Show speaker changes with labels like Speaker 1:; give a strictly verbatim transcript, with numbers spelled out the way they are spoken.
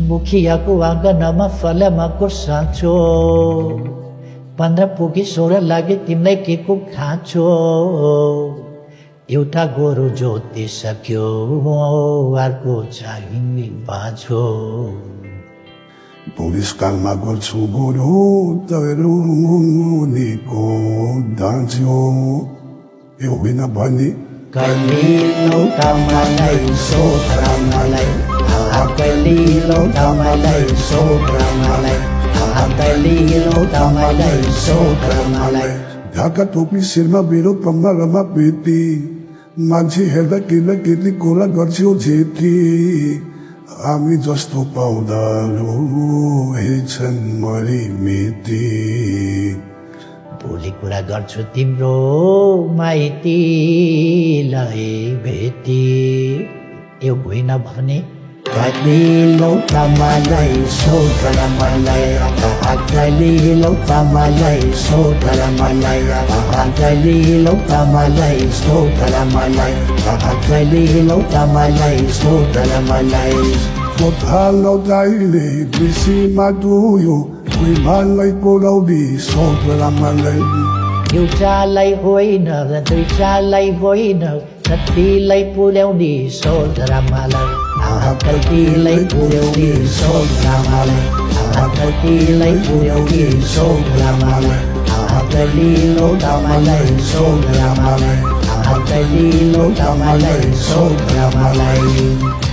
Speaker 1: Mukhia ku angka nama fala makur sancho Pandra puki sora lagi timlai ki ku khacho Euta guru joti sakyo arko chahini bacho
Speaker 2: Pulis kang magor suguro taverung ni ko dancio Eu vina bani
Speaker 1: Kalilo tamalay sobra malay Kalilo tamalay sobra malay Kalilo tamalay sobra malay
Speaker 2: Dhaka topi sirma biro pambalama piti Manchi heda kila kiti kola garchio jeti Ami jasto paudaro hechan mari miti
Speaker 1: Boli कुरा गर्छु तिम्रो माइतीलाई भेटी यो होइन भने कलिलो तमलाई सोधर मलाई कलिलो तमलाई सोधर मलाई कलिलो तमलाई सोधर मलाई कलिलो तमलाई सोधर मलाई
Speaker 2: Potalo daile bisi maduyo Kui malai polaudi sotra malai
Speaker 1: एउटालाई होइन र दुईटालाई होइन कतिलाई पुर्याउने सोधरा मलाई कतिलाई पुर्याउने सोधरा मलाई कतिलाई पुर्याउने सोधरा मलाई कलिलो तमलाई सोधरा मलाई कलिलो तमलाई सोधरा मलाई